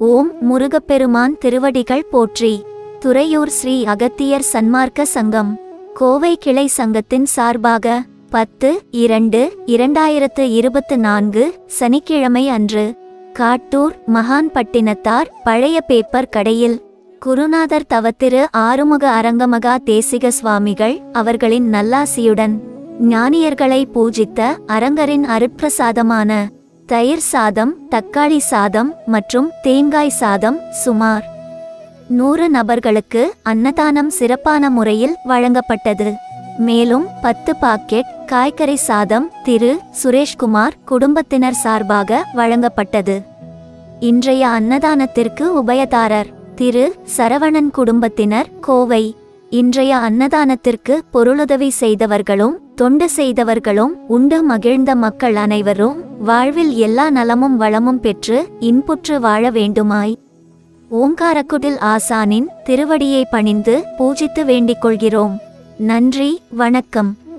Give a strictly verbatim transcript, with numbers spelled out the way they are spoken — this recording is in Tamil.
ஓம் முருகப்பெருமான் திருவடிகள் போற்றி. துறையூர் ஸ்ரீ அகத்தியர் சன்மார்க்க சங்கம் கோவை கிளை சங்கத்தின் சார்பாக பத்து இரண்டு இரண்டாயிரத்து இருபத்து நான்கு சனிக்கிழமை அன்று காட்டூர் மகான்பட்டினத்தார் பழைய பேப்பர் கடையில் குருநாதர் தவத்திரு ஆறுமுக அரங்கமகா தேசிக சுவாமிகள் அவர்களின் நல்லாசியுடன் ஞானியர்களை பூஜித்த அரங்கரின் அருட்பிரசாதமான தயிர் சாதம், தக்காளி சாதம் மற்றும் தேங்காய் சாதம் சுமார் நூறு நபர்களுக்கு அன்னதானம் சிறப்பான முறையில் வழங்கப்பட்டது. மேலும் பத்து பாக்கெட் காய்கறி சாதம் திரு சுரேஷ்குமார் குடும்பத்தினர் சார்பாக வழங்கப்பட்டது. இன்றைய அன்னதானத்திற்கு உபயதாரர் திரு சரவணன் குடும்பத்தினர் கோவை. இன்றைய அன்னதானத்திற்கு பொருளுதவி செய்தவர்களும் தொண்டு செய்தவர்களும் உண்டு மகிழ்ந்த மக்கள் அனைவரும் வாழ்வில் எல்லா நலமும் வளமும் பெற்று இன்புற்று வாழ வேண்டுமாய் ஓங்காரக்குடில் ஆசானின் திருவடியை பணிந்து பூஜித்து வேண்டிக் கொள்கிறோம். நன்றி, வணக்கம்.